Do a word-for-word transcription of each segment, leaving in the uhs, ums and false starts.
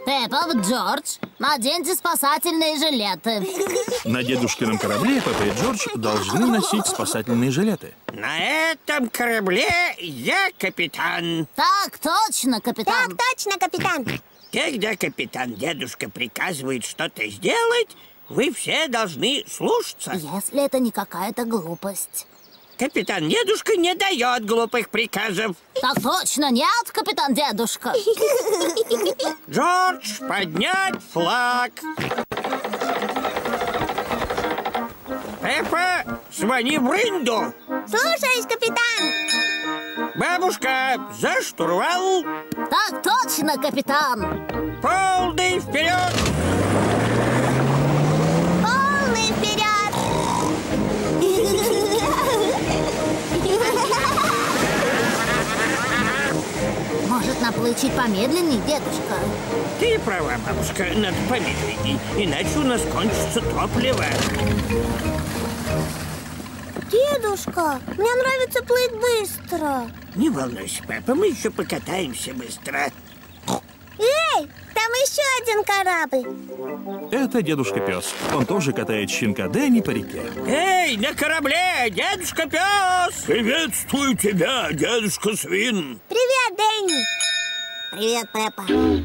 Пеппа, Джордж, наденьте спасательные жилеты. На дедушкином корабле Пеппа и Джордж должны носить спасательные жилеты. На этом корабле я капитан. Так точно, капитан. Так точно, капитан. Когда капитан-дедушка приказывает что-то сделать, вы все должны слушаться. Если это не какая-то глупость. Капитан-дедушка не дает глупых приказов. Так точно, нет, капитан-дедушка. Джордж, поднять флаг. Пеппа, звони Бринду. Слушаюсь, капитан. Бабушка, за штурвал. Так точно, капитан. Полный вперед. Полный вперед. Может, наплыть чуть помедленнее, дедушка? Ты права, бабушка, надо помедленней, иначе у нас кончится топливо. Дедушка, мне нравится плыть быстро. Не волнуйся, папа, мы еще покатаемся быстро. Эй, там еще один корабль. Это дедушка Пес. Он тоже катает щенка Дэнни по реке. Эй, на корабле, дедушка Пес! Приветствую тебя, дедушка Свин. Привет, Дэнни. Привет, Пеппа.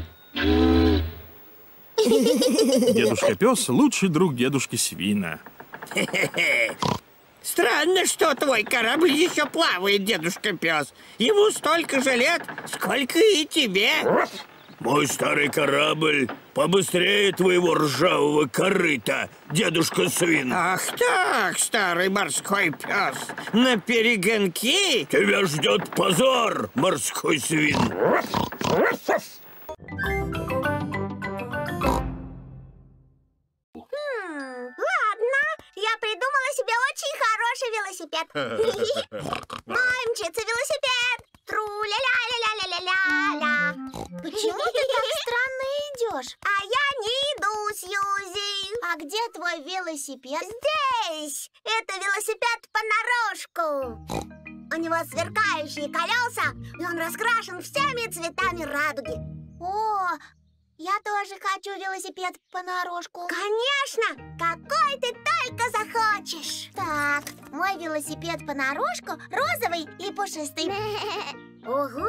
Дедушка Пес — лучший друг дедушки Свина. Странно, что твой корабль еще плавает, дедушка Пес. Ему столько же лет, сколько и тебе. Мой старый корабль побыстрее твоего ржавого корыта, дедушка Свин. Ах так, старый морской пес, на перегонки? Тебя ждет позор, морской свин. Ладно, я придумала себе очень хороший велосипед. Мой мчится велосипед. Тру-ля-ля-ля-ля-ля-ля-ля. Почему ты так странно идешь? А я не иду, Сьюзи. А где твой велосипед? Здесь. Это велосипед понарошку. У него сверкающие колеса, и он раскрашен всеми цветами радуги. О, я тоже хочу велосипед понарошку. Конечно! Какой ты только захочешь! Так, мой велосипед понарошку розовый и пушистый. Ого!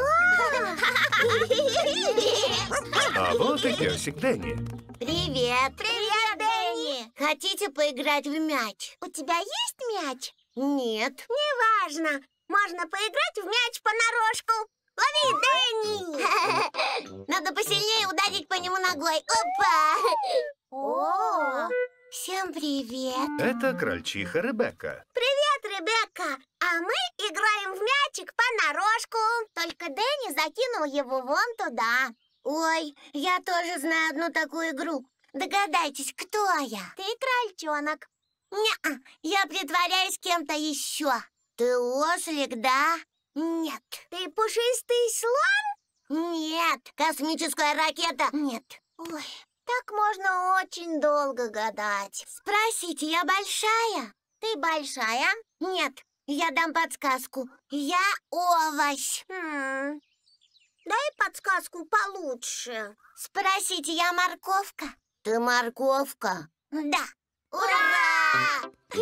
А вот и песик Дэнни. Привет! Привет, Дэнни! Хотите поиграть в мяч? У тебя есть мяч? Нет. Неважно. Можно поиграть в мяч понарошку. Лови, Дэнни! Надо посильнее ударить по нему ногой. Опа! О! Всем привет! Это крольчиха Ребекка. Привет, Ребекка! А мы играем в мячик понарошку. Только Дэнни закинул его вон туда. Ой, я тоже знаю одну такую игру. Догадайтесь, кто я? Ты крольчонок. Не-а, я притворяюсь кем-то еще. Ты ослик, да? Нет. Ты пушистый слон? Нет. Космическая ракета? Нет. Ой, так можно очень долго гадать. Спросите, я большая? Ты большая? Нет. Я дам подсказку. Я овощ. Хм. Дай подсказку получше. Спросите, я морковка? Ты морковка? Да. Ура!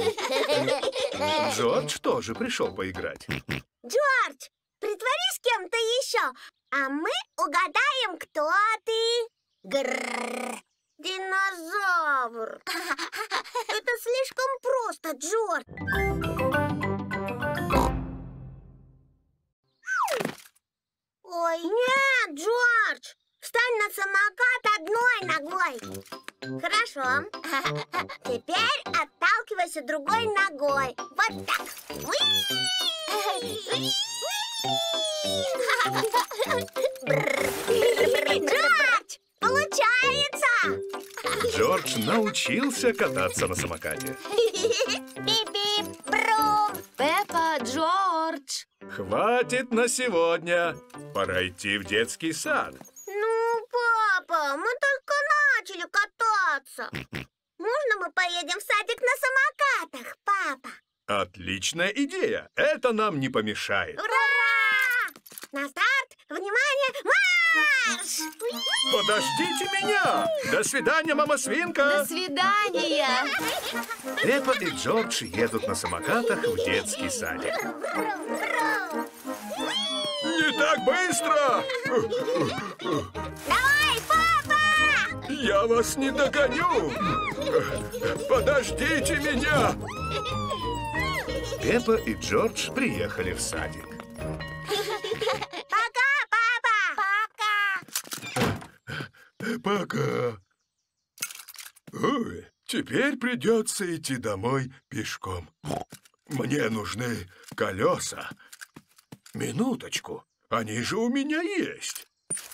Джордж тоже пришел поиграть. Джордж, притворись кем-то еще, а мы угадаем, кто ты. Грррр. Динозавр. Это слишком просто, Джордж. Ой. Нет, Джордж, встань на самокат одной ногой. Хорошо. Теперь отталкивайся другой ногой. Вот так. Джордж, получается! Джордж научился кататься на самокате. Бип-бип, брум. Пеппа, Джордж. Хватит на сегодня. Пора идти в детский сад. Ну, папа, мы только начали кататься. Можно мы поедем в садик на самокатах, папа? Отличная идея. Это нам не помешает. Ура! На старт! Внимание! Марш! Марш! Подождите меня! До свидания, мама свинка! До свидания! Пеппа и Джордж едут на самокатах в детский садик. Не так быстро! Давай, папа! Я вас не догоню! Подождите меня! Пеппа и Джордж приехали в садик. Пока, папа! Пока! Пока. Ой, теперь придется идти домой пешком. Мне нужны колеса. Минуточку, они же у меня есть.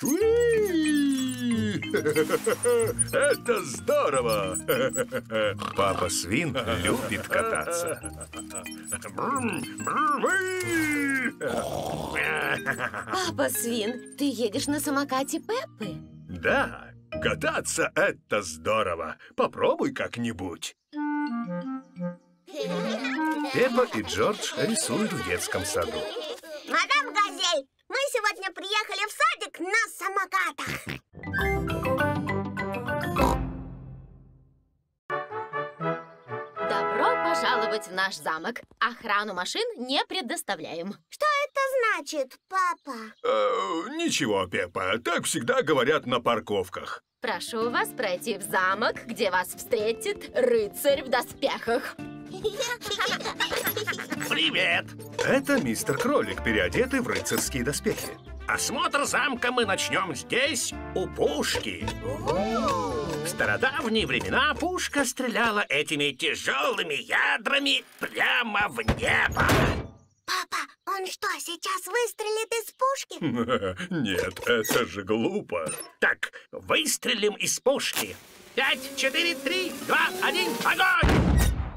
Уи! Это здорово! Папа Свин любит кататься. Папа Свин, ты едешь на самокате Пеппы? Да, кататься — это здорово. Попробуй как-нибудь. Пеппа и Джордж рисуют в детском саду. Мадам Газель, мы сегодня приехали в садик на самокатах. Добро пожаловать в наш замок. Охрану машин не предоставляем. Что это значит, папа? Э, ничего, Пеппа, так всегда говорят на парковках. Прошу вас пройти в замок, где вас встретит рыцарь в доспехах. Привет! Это мистер Кролик, переодетый в рыцарские доспехи. Осмотр замка мы начнем здесь, у пушки. В стародавние времена пушка стреляла этими тяжелыми ядрами прямо в небо. Папа, он что, сейчас выстрелит из пушки? Нет, это же глупо. Так, выстрелим из пушки. Пять, четыре, три, два, один, огонь!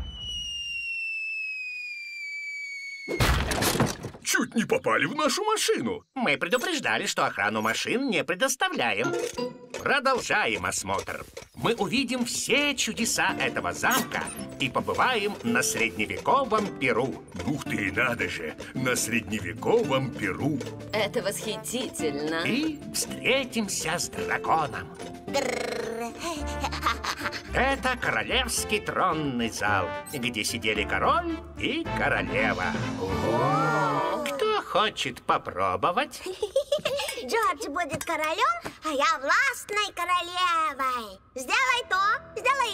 Чуть не попали в нашу машину. Мы предупреждали, что охрану машин не предоставляем. Продолжаем осмотр. Мы увидим все чудеса этого замка и побываем на средневековом Перу. Ух ты, надо же, на средневековом Перу. Это восхитительно. И встретимся с драконом. Это королевский тронный зал, где сидели король и королева. Кто хочет попробовать? Джордж будет королем, а я властной королевой. Сделай то,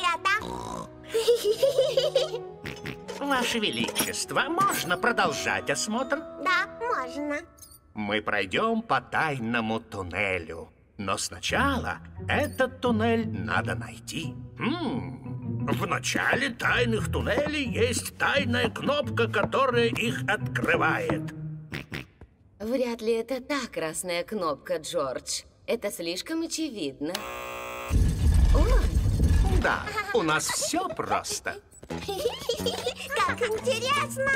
сделай это. Ваше Величество, можно продолжать осмотр? Да, можно. Мы пройдем по тайному туннелю. Но сначала этот туннель надо найти. М-м, в начале тайных туннелей есть тайная кнопка, которая их открывает. Вряд ли это та красная кнопка, Джордж. Это слишком очевидно. Да, у нас все просто. Как интересно.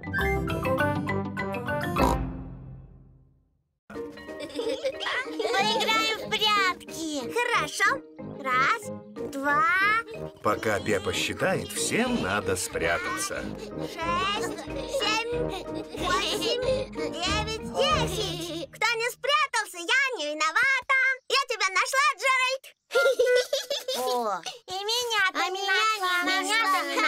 Поиграем в прятки. Хорошо. Раз, два, Пока Пеппа считает, всем надо спрятаться. шесть, семь, восемь, девять, десять. Кто не спрятался, я не виновата. Я тебя нашла, Джеральд. О, и меня ты не нашла. Меня-то не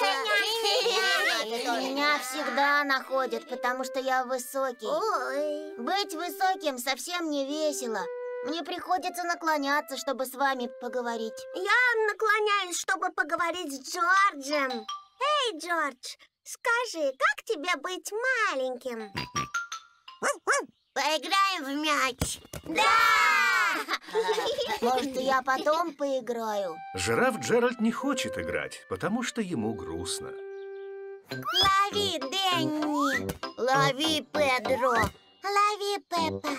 нашла. Меня всегда находят, потому что я высокий. Ой. Быть высоким совсем не весело. Мне приходится наклоняться, чтобы с вами поговорить. Я наклоняюсь, чтобы поговорить с Джорджем. Эй, Джордж, скажи, как тебе быть маленьким? Поиграем в мяч. Да! Может, я потом поиграю? Жираф Джеральд не хочет играть, потому что ему грустно. Лови, Дэнни. Лови, Педро. Лови, Пеппа.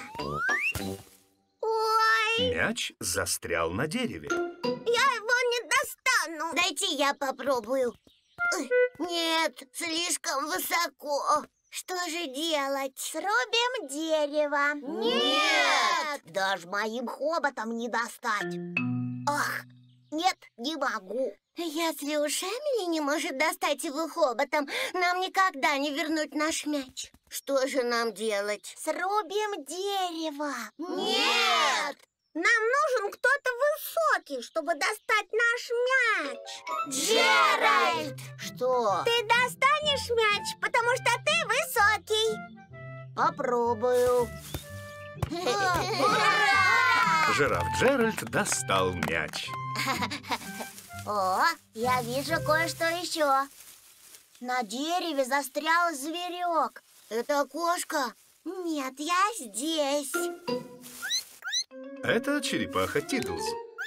Ой, Мяч застрял на дереве. я его не достану. Дайте я попробую. Нет, слишком высоко. Что же делать? Срубим дерево. Нет! Даже моим хоботом не достать. Ах, нет, не могу. Если уж Эмили не может достать его хоботом, нам никогда не вернуть наш мяч. Что же нам делать? Срубим дерево. Нет! Нам нужен кто-то высокий, чтобы достать наш мяч. Джеральд! Что? Ты достанешь мяч, потому что ты высокий. Попробую. Ура! Жираф Джеральд достал мяч. О, я вижу кое-что еще. На дереве застрял зверек. Это кошка? Нет, я здесь. Это черепаха Тидлз.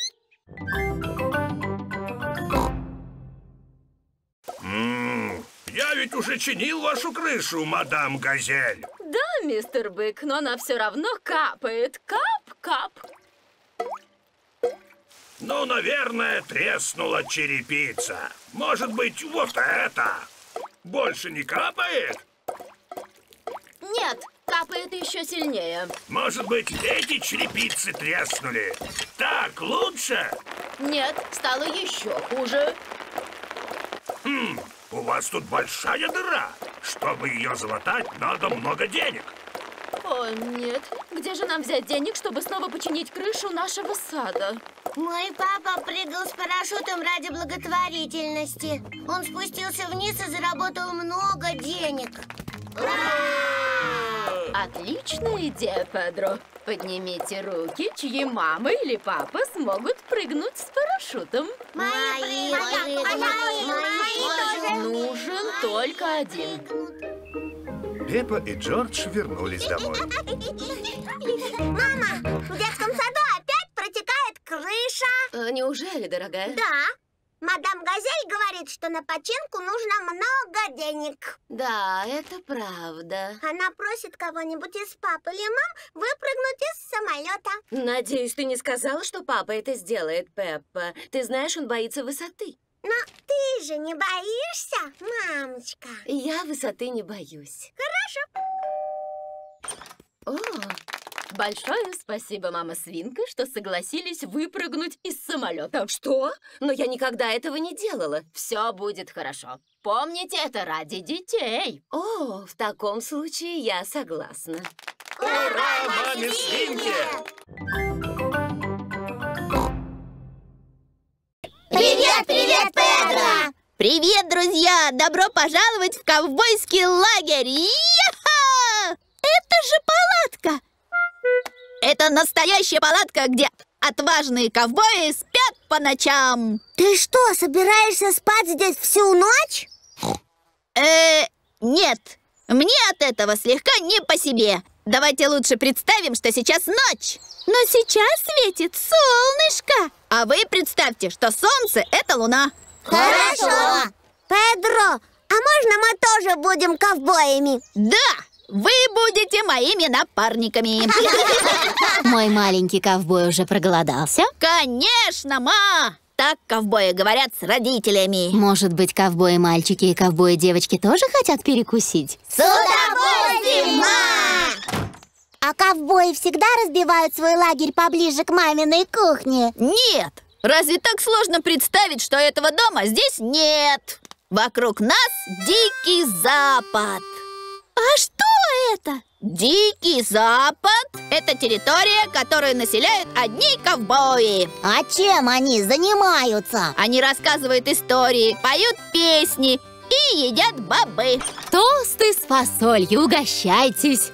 М-м, я ведь уже чинил вашу крышу, мадам Газель. Да, мистер Бык, но она все равно капает. Кап-кап. Ну, наверное, треснула черепица. Может быть, вот это? Больше не капает? Нет, капает еще сильнее. Может быть, эти черепицы треснули? Так лучше? Нет, стало еще хуже. Хм, у вас тут большая дыра. Чтобы ее залатать, надо много денег. О, нет. Где же нам взять денег, чтобы снова починить крышу нашего сада? Мой папа прыгал с парашютом ради благотворительности. Он спустился вниз и заработал много денег. Отличная идея, Педро. Поднимите руки, чьи мама или папа смогут прыгнуть с парашютом. Мои, мои, мои, мои. Нужен только один. Пеппа и Джордж вернулись домой. Мама, в детском саду опять протекает крыша. А, неужели, дорогая? Да. Мадам Газель говорит, что на починку нужно много денег. Да, это правда. Она просит кого-нибудь из пап или мам выпрыгнуть из самолета. Надеюсь, ты не сказала, что папа это сделает, Пеппа. Ты знаешь, он боится высоты. Но ты же не боишься, мамочка? Я высоты не боюсь. Хорошо. О, большое спасибо, мама Свинка, что согласились выпрыгнуть из самолета. Что? Но я никогда этого не делала. Все будет хорошо. Помните, это ради детей. О, в таком случае я согласна. Ура, маме Свинке! Привет, привет, Педро! Привет, друзья! Добро пожаловать в ковбойский лагерь! Я-ха! Это же палатка! Это настоящая палатка, где отважные ковбои спят по ночам. Ты что, собираешься спать здесь всю ночь? Э, нет, мне от этого слегка не по себе. Давайте лучше представим, что сейчас ночь. Но сейчас светит солнышко. А вы представьте, что солнце — это луна. Хорошо. Педро, а можно мы тоже будем ковбоями? Да, вы будете моими напарниками. Мой маленький ковбой уже проголодался? Конечно, ма! Так ковбои говорят с родителями. Может быть, ковбои-мальчики и ковбои-девочки тоже хотят перекусить? С удовольствием, ма! А ковбои всегда разбивают свой лагерь поближе к маминой кухне? Нет! Разве так сложно представить, что этого дома здесь нет? Вокруг нас Дикий Запад. А что это? Дикий Запад – это территория, которую населяют одни ковбои. А чем они занимаются? Они рассказывают истории, поют песни и едят бобы. Тосты с фасолью, угощайтесь!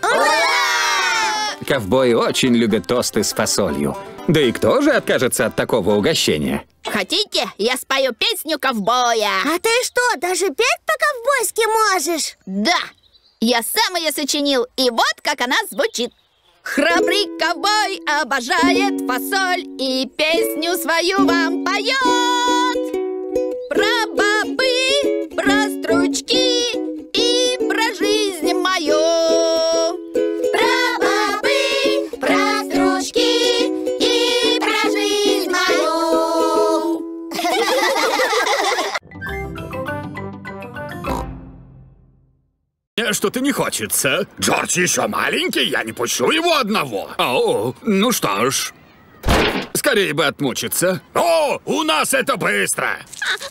Ковбои очень любят тосты с фасолью. Да и кто же откажется от такого угощения? Хотите, я спою песню ковбоя? А ты что, даже петь по-ковбойски можешь? Да, я сам ее сочинил, и вот как она звучит. Храбрый ковбой обожает фасоль и песню свою вам поет. Про бобы, про стручки и про жизнь мою. Про бобы, про стручки и про жизнь мою. Мне что-то не хочется. Джордж еще маленький, я не пущу его одного. О, ну что ж. Скорее бы отмучиться. О, у нас это быстро.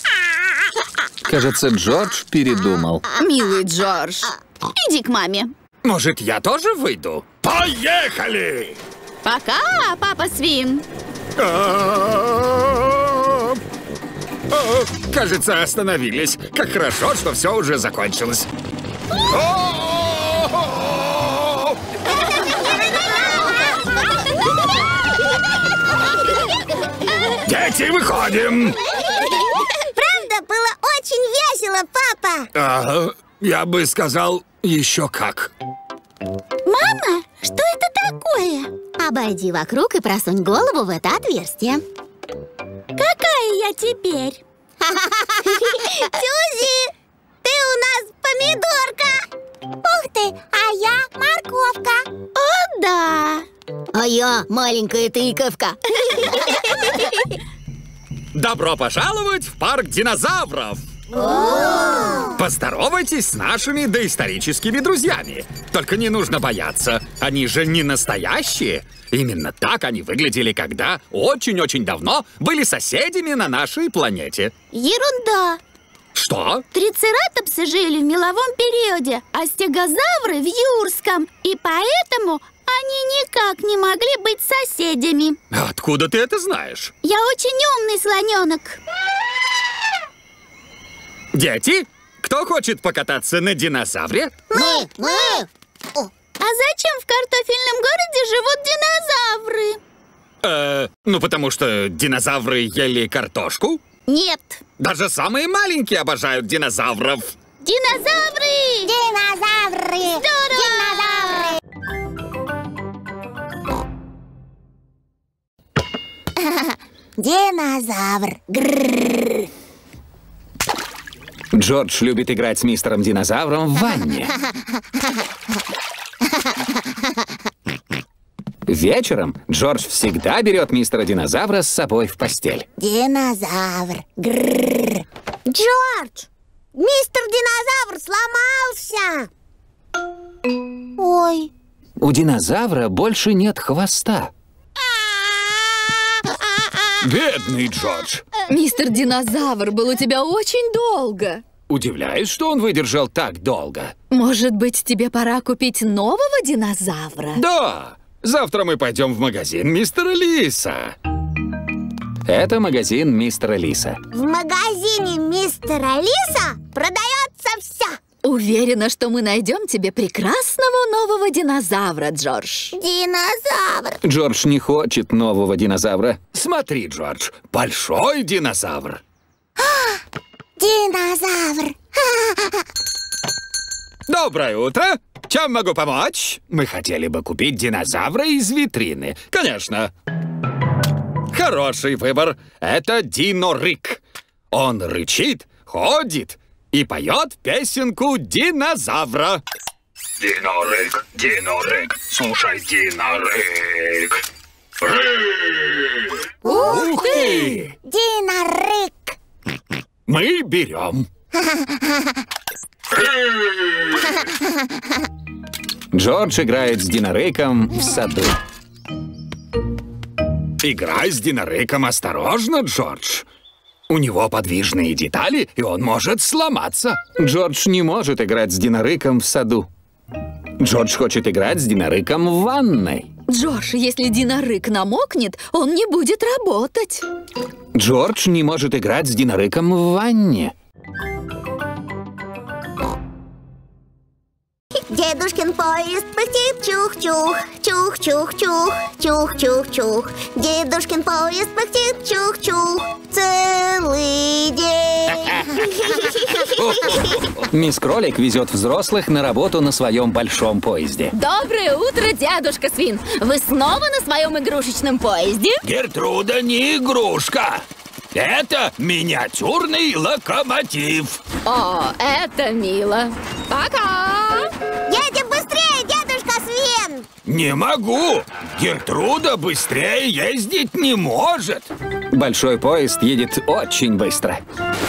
Кажется, Джордж передумал. Милый Джордж, иди к маме. Может, я тоже выйду? Поехали! Пока, папа Свин. А, кажется, остановились. Как хорошо, что все уже закончилось. Дети, выходим! Правда, было очень весело, папа. А, я бы сказал, еще как. Мама, что это такое? Обойди вокруг и просунь голову в это отверстие. Какая я теперь? Сюзи, ты у нас помидорка. Ух ты, а я морковка. О, да. А я маленькая тыковка. Добро пожаловать в парк динозавров! Поздоровайтесь с нашими доисторическими друзьями. Только не нужно бояться, они же не настоящие. Именно так они выглядели, когда очень-очень давно были соседями на нашей планете. Ерунда. Что? Трицератопсы жили в меловом периоде, а стегозавры в юрском. И поэтому они никак не могли быть соседями. Откуда ты это знаешь? Я очень умный слоненок. Дети, кто хочет покататься на динозавре? Мы, мы. А зачем в картофельном городе живут динозавры? Э, ну, потому что динозавры ели картошку. Нет. Даже самые маленькие обожают динозавров. Динозавры! Динозавры. Динозавр. Динозавр. Джордж любит играть с мистером Динозавром в ванне. Вечером Джордж всегда берет мистера Динозавра с собой в постель. Динозавр. Грррр. Джордж, мистер Динозавр сломался. Ой. У динозавра больше нет хвоста. Бедный Джордж. Мистер Динозавр был у тебя очень долго. Удивляюсь, что он выдержал так долго. Может быть, тебе пора купить нового динозавра? Да! Завтра мы пойдем в магазин мистера Лиса. Это магазин мистера Лиса. В магазине мистера Лиса продается все. Уверена, что мы найдем тебе прекрасного нового динозавра, Джордж. Динозавр. Джордж не хочет нового динозавра. Смотри, Джордж, большой динозавр. Динозавр. Доброе утро. Чем могу помочь? Мы хотели бы купить динозавра из витрины. Конечно. Хороший выбор. Это Динорык. Он рычит, ходит и поет песенку динозавра. Динорык, Динорык, слушай, Динорык. Ух ты! Динорык. Мы берем. Джордж играет с Динорыком в саду. Играй с Динорыком осторожно, Джордж. У него подвижные детали, и он может сломаться. Джордж не может играть с Динорыком в саду. Джордж хочет играть с Динорыком в ванной. Джордж, если Динорык намокнет, он не будет работать. Джордж не может играть с Динорыком в ванне. Дедушкин поезд пыхтит, чух-чух, чух-чух-чух, чух-чух-чух. Дедушкин поезд пыхтит, чух-чух, целый день. Мисс Кролик везет взрослых на работу на своем большом поезде. Доброе утро, дедушка Свин. Вы снова на своем игрушечном поезде? Гертруда не игрушка. Это миниатюрный локомотив. О, это мило. Пока! Едем быстрее, дедушка Свин! Не могу. Гертруда быстрее ездить не может. Большой поезд едет очень быстро.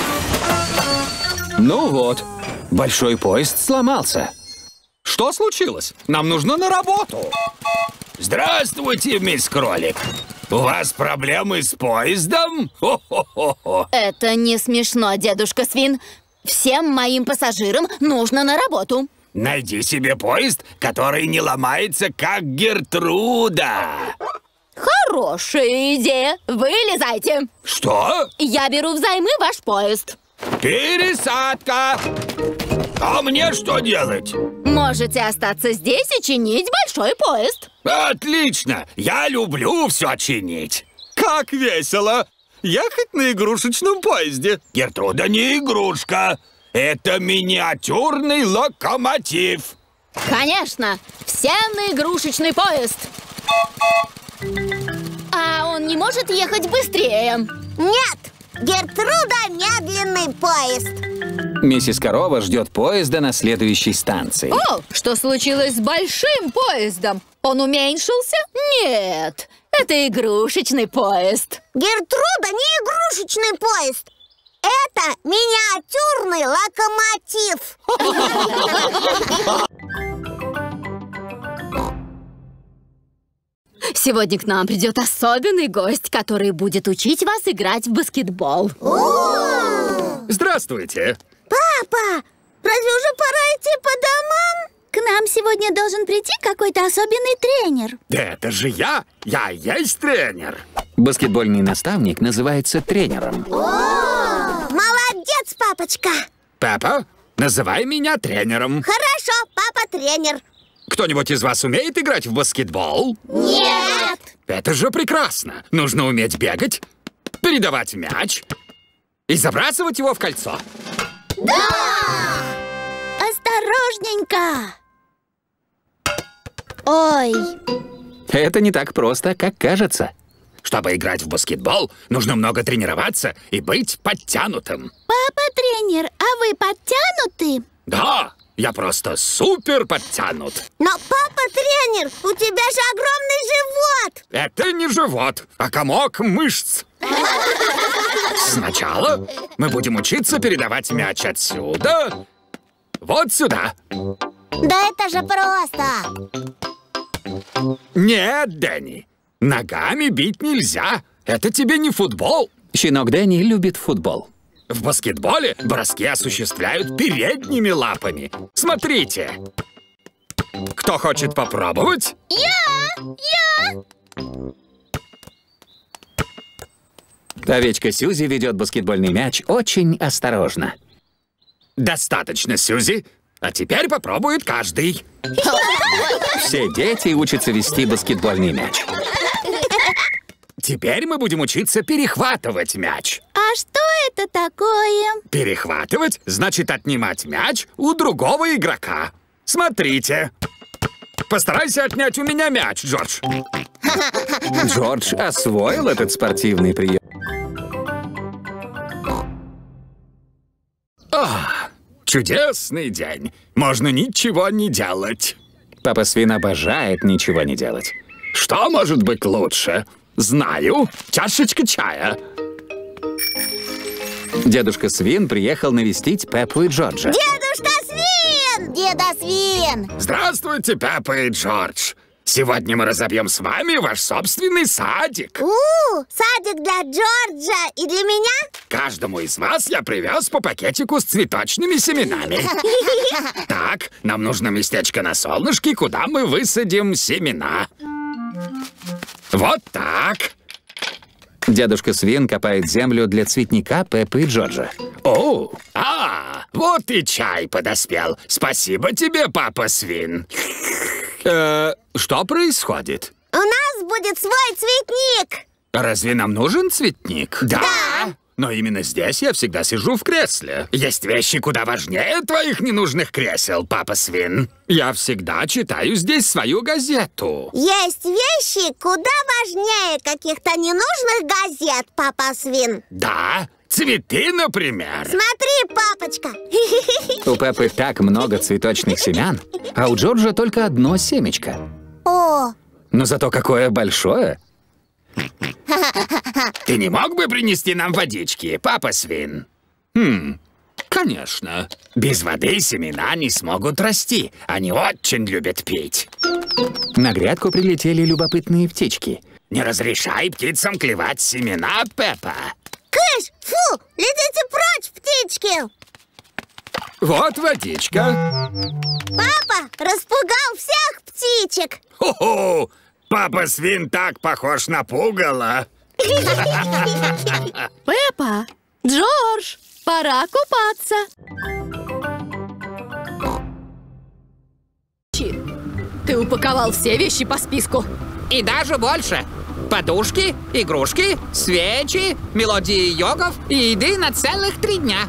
Ну вот, большой поезд сломался. Что случилось? Нам нужно на работу. Здравствуйте, мисс Кролик. У вас проблемы с поездом? Хо-хо-хо-хо. Это не смешно, дедушка Свин. Всем моим пассажирам нужно на работу. Найди себе поезд, который не ломается, как Гертруда. Хорошая идея. Вылезайте. Что? Я беру взаймы ваш поезд. Пересадка. А мне что делать? Можете остаться здесь и чинить большой поезд. Отлично. Я люблю все чинить. Как весело! Ехать на игрушечном поезде. Гертруда не игрушка. Это миниатюрный локомотив. Конечно. Все на игрушечный поезд. А он не может ехать быстрее? Нет! Гертруда — медленный поезд. Миссис Корова ждет поезда на следующей станции. О, что случилось с большим поездом? Он уменьшился? Нет, это игрушечный поезд. Гертруда не игрушечный поезд. Это миниатюрный локомотив. Сегодня к нам придет особенный гость, который будет учить вас играть в баскетбол. Здравствуйте. Папа, разве уже пора идти по домам? К нам сегодня должен прийти какой-то особенный тренер. Да это же я! Я есть тренер! Баскетбольный наставник называется тренером. Молодец, папочка! Папа, называй меня тренером. Хорошо, папа тренер. Кто-нибудь из вас умеет играть в баскетбол? Нет! Это же прекрасно! Нужно уметь бегать, передавать мяч и забрасывать его в кольцо. Да! Осторожненько! Ой! Это не так просто, как кажется. Чтобы играть в баскетбол, нужно много тренироваться и быть подтянутым. Папа тренер, а вы подтянуты? Да, я просто супер подтянут. Но, папа тренер, у тебя же огромный живот! Это не живот, а комок мышц. Сначала мы будем учиться передавать мяч отсюда вот сюда. Да это же просто! Нет, Дэнни, ногами бить нельзя. Это тебе не футбол. Щенок Дэнни любит футбол. В баскетболе броски осуществляют передними лапами. Смотрите. Кто хочет попробовать? Я! Я! Овечка Сьюзи ведет баскетбольный мяч очень осторожно. Достаточно, Сьюзи. А теперь попробует каждый. Все дети учатся вести баскетбольный мяч. Теперь мы будем учиться перехватывать мяч. А что это такое? Перехватывать значит отнимать мяч у другого игрока. Смотрите. Постарайся отнять у меня мяч, Джордж. Джордж освоил этот спортивный прием. Ах, чудесный день. Можно ничего не делать. Папа Свин обожает ничего не делать. Что может быть лучше? Знаю. Чашечка чая. Дедушка Свин приехал навестить Пеппу и Джорджа. Дедушка Свин! Деда Свин! Здравствуйте, Пеппа и Джордж. Сегодня мы разобьем с вами ваш собственный садик. У, садик для Джорджа и для меня? Каждому из вас я привез по пакетику с цветочными семенами. Так, нам нужно местечко на солнышке, куда мы высадим семена. Вот так. Дедушка Свин копает землю для цветника Пеппы и Джорджа. О, а, вот и чай подоспел. Спасибо тебе, папа Свин. Э, что происходит? У нас будет свой цветник. Разве нам нужен цветник? Да. Но именно здесь я всегда сижу в кресле. Есть вещи куда важнее твоих ненужных кресел, папа Свин. Я всегда читаю здесь свою газету. Есть вещи куда важнее каких-то ненужных газет, папа Свин. Да, цветы, например. Смотри, папочка. У Пеппы так много цветочных семян, а у Джорджа только одно семечко. О! Но зато какое большое. Ты не мог бы принести нам водички, папа Свин? Хм, конечно. Без воды семена не смогут расти. Они очень любят пить. На грядку прилетели любопытные птички. Не разрешай птицам клевать семена, Пеппа. Кыш! Фу! Летите прочь, птички! Вот водичка. Папа распугал всех птичек. Хо-хо! Папа Свин так похож на пугало. Пеппа, Джордж, пора купаться. Ты упаковал все вещи по списку. И даже больше. Подушки, игрушки, свечи, мелодии йогов и еды на целых три дня.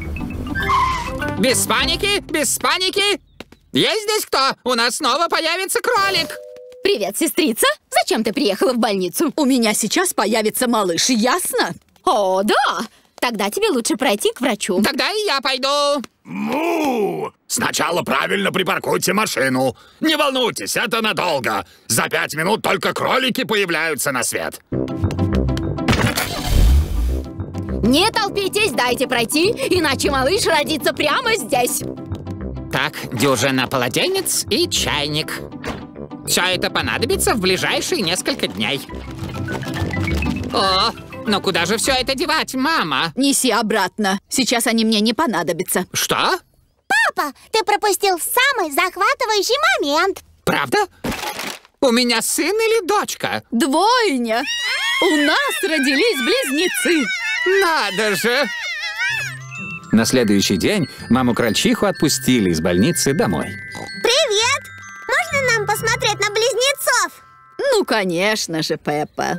Без паники, без паники. Есть здесь кто? У нас снова появится кролик. Привет, сестрица. Зачем ты приехала в больницу? У меня сейчас появится малыш, ясно? О, да. Тогда тебе лучше пройти к врачу. Тогда и я пойду. Му! Сначала правильно припаркуйте машину. Не волнуйтесь, это надолго. За пять минут только кролики появляются на свет. Не толпитесь, дайте пройти, иначе малыш родится прямо здесь. Так, дюжина полотенец и чайник. Все это понадобится в ближайшие несколько дней. О, ну куда же все это девать, мама? Неси обратно. Сейчас они мне не понадобятся. Что? Папа, ты пропустил самый захватывающий момент. Правда? У меня сын или дочка? Двойня. У нас родились близнецы. Надо же! На следующий день маму-крольчиху отпустили из больницы домой. Привет! Можно нам посмотреть на близнецов? Ну, конечно же, Пеппа.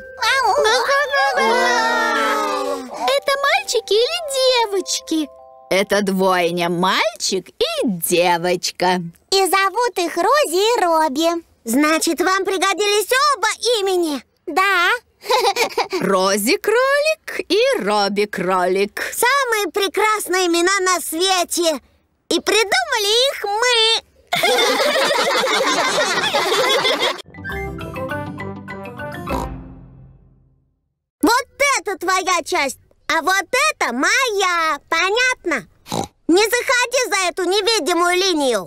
Это мальчики или девочки? Это двойня, мальчик и девочка. И зовут их Рози и Робби. Значит, вам пригодились оба имени? Да. Рози-кролик и Робби-кролик. Самые прекрасные имена на свете. И придумали их мы. Вот это твоя часть, а вот это моя. Понятно? Не заходи за эту невидимую линию.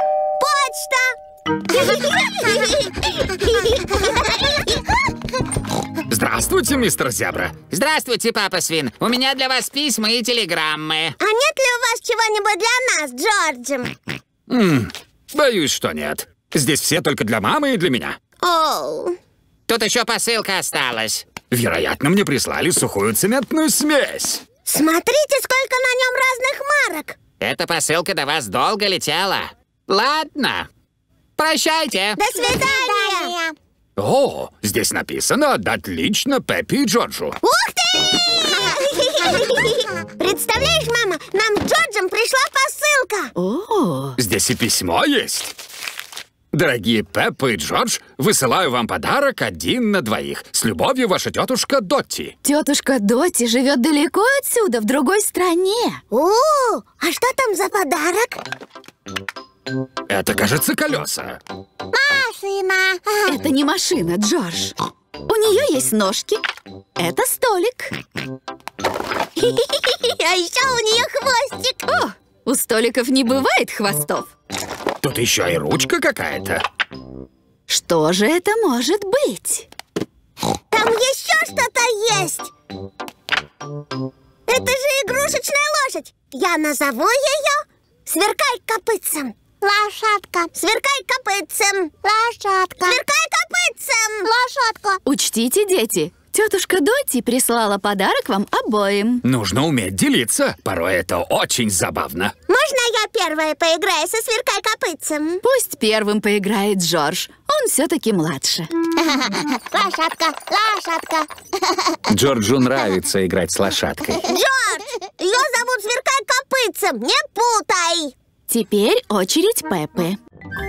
Почта! Здравствуйте, мистер Зебра. Здравствуйте, папа Свин. У меня для вас письма и телеграммы. А нет ли у вас чего-нибудь для нас, Джорджем? М-м, боюсь, что нет. Здесь все только для мамы и для меня. Оу. Тут еще посылка осталась. Вероятно, мне прислали сухую цементную смесь. Смотрите, сколько на нем разных марок. Эта посылка до вас долго летела. Ладно. Прощайте. До свидания. О, здесь написано «Отдать лично Пеппи и Джорджу». Ух ты! Представляешь, мама, нам с Джорджем пришла посылка. О, здесь и письмо есть. Дорогие Пеппа и Джордж, высылаю вам подарок один на двоих. С любовью, ваша тетушка Дотти. Тетушка Дотти живет далеко отсюда, в другой стране. О, а что там за подарок? Это, кажется, колеса. Машина. Это не машина, Джордж. У нее есть ножки. Это столик. А еще у нее хвостик. О, у столиков не бывает хвостов. Тут еще и ручка какая-то. Что же это может быть? Там еще что-то есть. Это же игрушечная лошадь. Я назову ее «Сверкай копытцем». Лошадка. Сверкай копытцем. Лошадка. Сверкай копытцем. Лошадка. Учтите, дети, тетушка Дотти прислала подарок вам обоим. Нужно уметь делиться. Порой это очень забавно. Можно я первая поиграю со «Сверкай копытцем»? Пусть первым поиграет Джордж. Он все-таки младше. Лошадка, лошадка. Джорджу нравится играть с лошадкой. Джордж, ее зовут «Сверкай копытцем». Не путай. Теперь очередь Пеппы.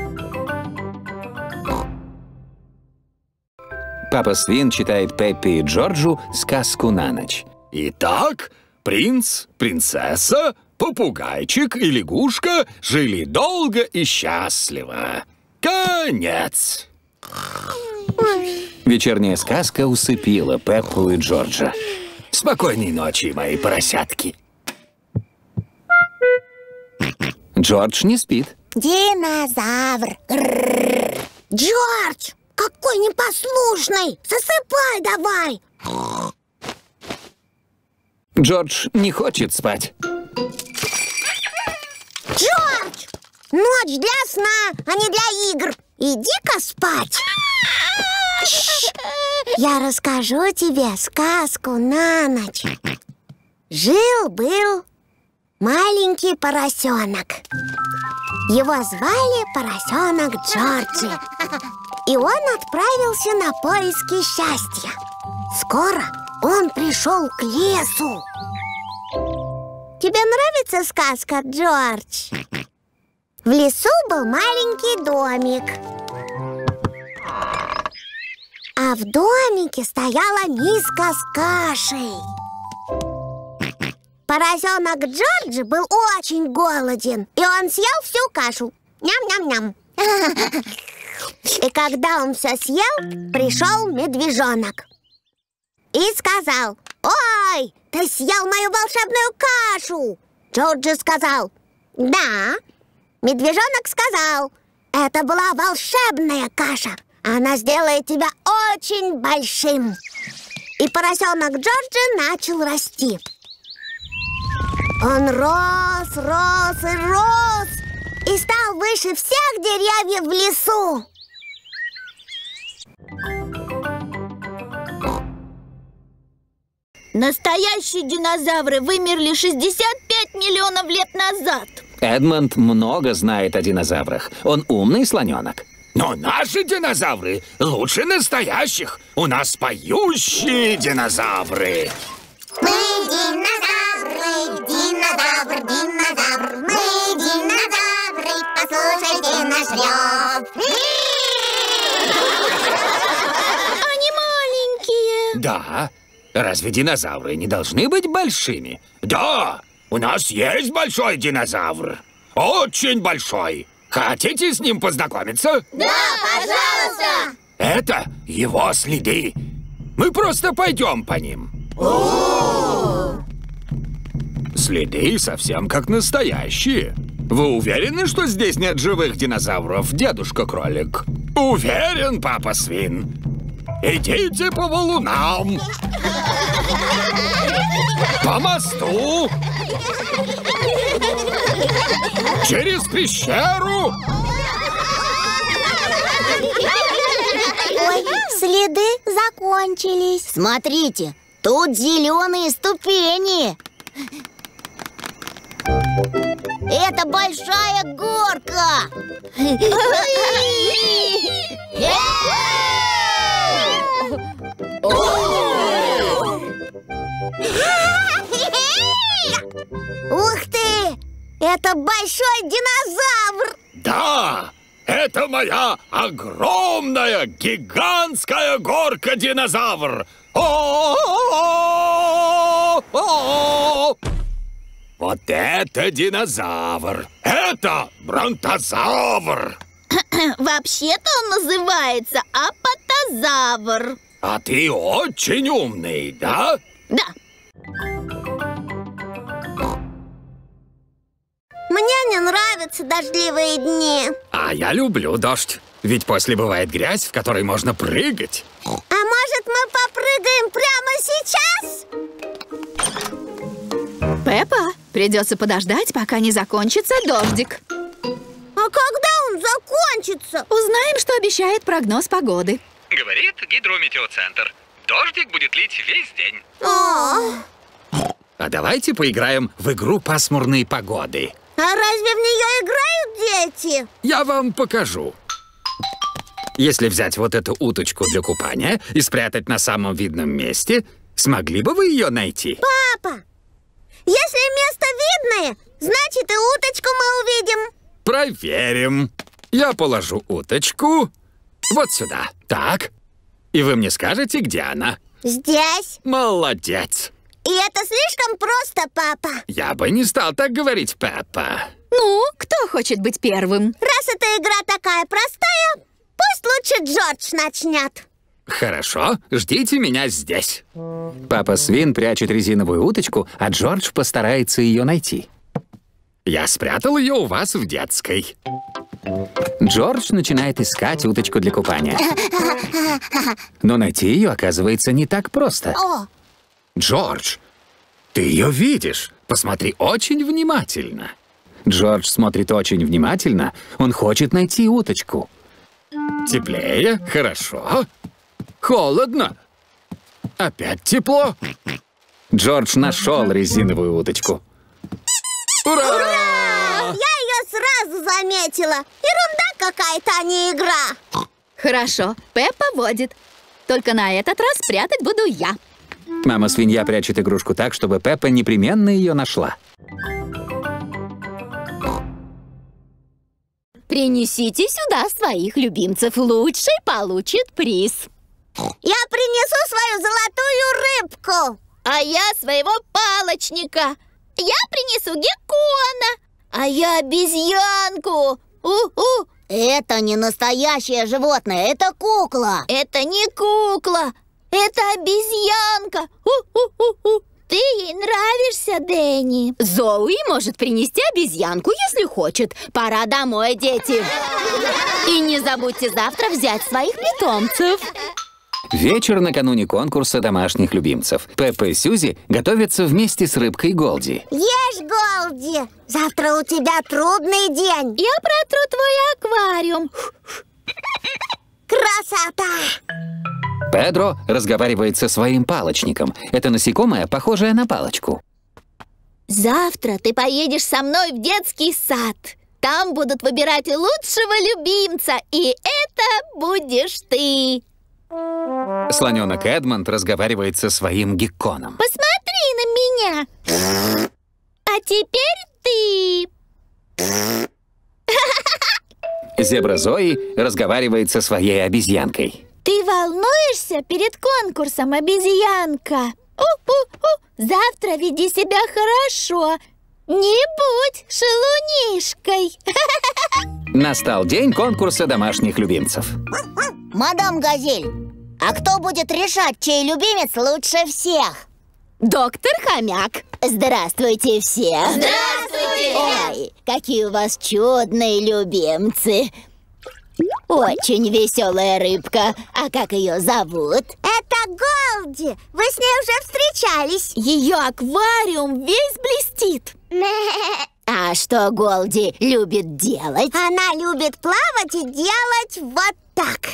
Папа Свин читает Пеппи и Джорджу сказку на ночь. Итак, принц, принцесса, попугайчик и лягушка жили долго и счастливо. Конец. Вечерняя сказка усыпила Пеппу и Джорджа. Спокойной ночи, мои поросятки. Джордж не спит. Динозавр. Джордж, какой непослушный. Засыпай давай. Джордж не хочет спать. Джордж! Ночь для сна, а не для игр. Иди-ка спать. Я расскажу тебе сказку на ночь. Жил-был маленький поросенок. Его звали поросенок Джорджи. И он отправился на поиски счастья. Скоро он пришел к лесу. Тебе нравится сказка, Джордж? В лесу был маленький домик. А в домике стояла миска с кашей. Поросенок Джорджи был очень голоден, и он съел всю кашу. Ням-ням-ням. И когда он все съел, пришел медвежонок и сказал: «Ой, ты съел мою волшебную кашу!» Джорджи сказал: «Да». Медвежонок сказал: «Это была волшебная каша. Она сделает тебя очень большим». И поросенок Джорджи начал расти. Он рос, рос и рос и стал выше всех деревьев в лесу. Настоящие динозавры вымерли шестьдесят пять миллионов лет назад. Эдмонд много знает о динозаврах. Он умный слоненок. Но наши динозавры лучше настоящих. У нас поющие динозавры. Мы динозавры, динозавр, динозавр. Мы динозавры, послушайте наш рев. Они маленькие. Да. Разве динозавры не должны быть большими? Да. У нас есть большой динозавр. Очень большой. Хотите с ним познакомиться? Да, пожалуйста. Это его следы. Мы просто пойдем по ним. О! Следы совсем как настоящие. Вы уверены, что здесь нет живых динозавров, дедушка Кролик? Уверен, папа Свин. Идите по валунам. По мосту. Через пещеру. Ой, следы закончились. Смотрите, тут зеленые ступени. Это большая горка. Ух ты! Это большой динозавр! Да, это моя огромная, гигантская горка-динозавр. О-о-о-о-о! Вот это динозавр! Это бронтозавр! Вообще-то он называется апатозавр. А ты очень умный, да? Да. Мне не нравятся дождливые дни. А я люблю дождь. Ведь после бывает грязь, в которой можно прыгать. А может, мы попрыгаем прямо сейчас? Пеппа, придется подождать, пока не закончится дождик. А когда он закончится? Узнаем, что обещает прогноз погоды. Говорит гидрометеоцентр. Дождик будет лить весь день. О! А давайте поиграем в игру пасмурной погоды. А разве в нее играют дети? Я вам покажу. Если взять вот эту уточку для купания и спрятать на самом видном месте, смогли бы вы ее найти? Папа, если место видное, значит и уточку мы увидим. Проверим. Я положу уточку вот сюда. Так. И вы мне скажете, где она? Здесь. Молодец. И это слишком просто, папа. Я бы не стал так говорить, Пеппа. Ну, кто хочет быть первым? Раз эта игра такая простая, пусть лучше Джордж начнет. Хорошо, ждите меня здесь. Папа Свин прячет резиновую уточку, а Джордж постарается ее найти. Я спрятал ее у вас в детской. Джордж начинает искать уточку для купания. Но найти ее, оказывается, не так просто. О! Джордж, ты ее видишь. Посмотри очень внимательно. Джордж смотрит очень внимательно. Он хочет найти уточку. Теплее, хорошо. Холодно. Опять тепло. Джордж нашел резиновую уточку. Ура! Ура! Я ее сразу заметила. Ерунда какая-то, а не игра. Хорошо, Пеппа водит. Только на этот раз прятать буду я. Мама-свинья прячет игрушку так, чтобы Пеппа непременно ее нашла. Принесите сюда своих любимцев. Лучший получит приз. Я принесу свою золотую рыбку. А я своего палочника. Я принесу геккона. А я обезьянку. У-у. Это не настоящее животное, это кукла. Это не кукла, это обезьянка. У-у-у-у. Ты ей нравишься, Дэнни. Зоуи может принести обезьянку, если хочет. Пора домой, дети. И не забудьте завтра взять своих питомцев. Вечер накануне конкурса домашних любимцев. Пеппа и Сьюзи готовятся вместе с рыбкой Голди. Ешь, Голди! Завтра у тебя трудный день. Я протру твой аквариум. Красота! Педро разговаривает со своим палочником. Это насекомое, похожее на палочку. Завтра ты поедешь со мной в детский сад. Там будут выбирать лучшего любимца, и это будешь ты. Слоненок Эдмонд разговаривает со своим гекконом. Посмотри на меня. А теперь ты. Зебра Зои разговаривает со своей обезьянкой. Ты волнуешься перед конкурсом, обезьянка? У-у-у. Завтра веди себя хорошо. Не будь шалунишкой. Настал день конкурса домашних любимцев. Мадам Газель, а кто будет решать, чей любимец лучше всех? Доктор Хомяк. Здравствуйте все. Здравствуйте. Ой, какие у вас чудные любимцы. Очень веселая рыбка. А как ее зовут? Это Голди. Вы с ней уже встречались. Ее аквариум весь блестит. А что Голди любит делать? Она любит плавать и делать вот так.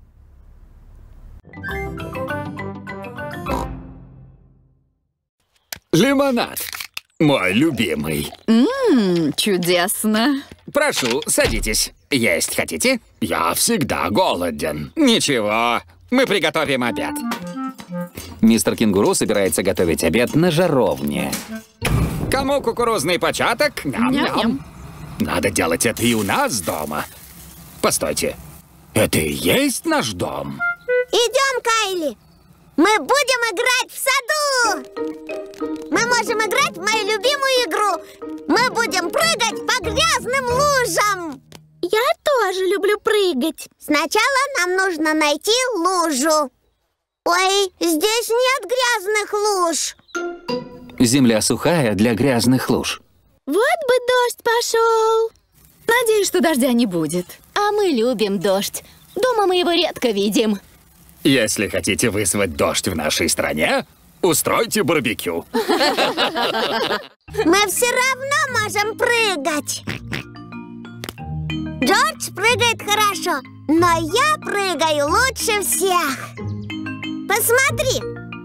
Лимонад. Мой любимый. Ммм, чудесно. Прошу, садитесь. Есть хотите? Я всегда голоден. Ничего, мы приготовим обед. Мистер Кенгуру собирается готовить обед на жаровне. Кому кукурузный початок? Ням-ням. Надо делать это и у нас дома. Постойте, это и есть наш дом? Идем, Кайли. Мы будем играть в саду. Мы можем играть в мою любимую игру. Мы будем прыгать по грязным лужам. Я тоже люблю прыгать. Сначала нам нужно найти лужу. Ой, здесь нет грязных луж. Земля сухая для грязных луж. Вот бы дождь пошел. Надеюсь, что дождя не будет. А мы любим дождь. Дома мы его редко видим. Если хотите вызвать дождь в нашей стране, устройте барбекю. Мы все равно можем прыгать. Джордж прыгает хорошо, но я прыгаю лучше всех. Посмотри.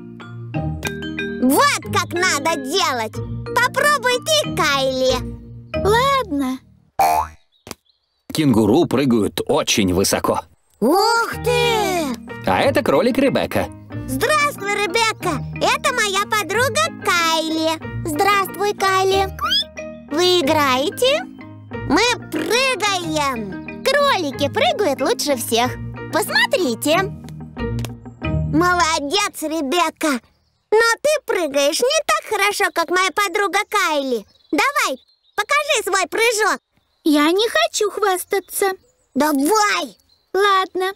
Вот как надо делать. Попробуй ты, Кайли. Ладно. Кенгуру прыгают очень высоко. Ух ты! А это кролик Ребекка. Здравствуй, Ребекка. Это моя подруга Кайли. Здравствуй, Кайли. Вы играете? Мы прыгаем. Кролики прыгают лучше всех. Посмотрите. Молодец, Ребекка. Но ты прыгаешь не так хорошо, как моя подруга Кайли. Давай, покажи свой прыжок. Я не хочу хвастаться. Давай. Ладно.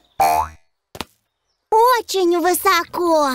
Очень высоко.